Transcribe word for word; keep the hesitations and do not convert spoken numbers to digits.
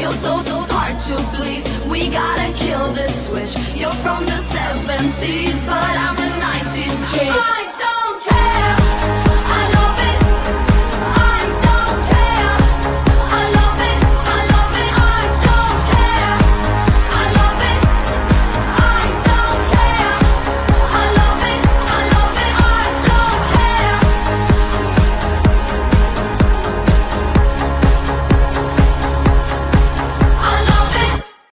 You're so, so hard to please. We gotta kill this switch. You're from the seventies, but I'm a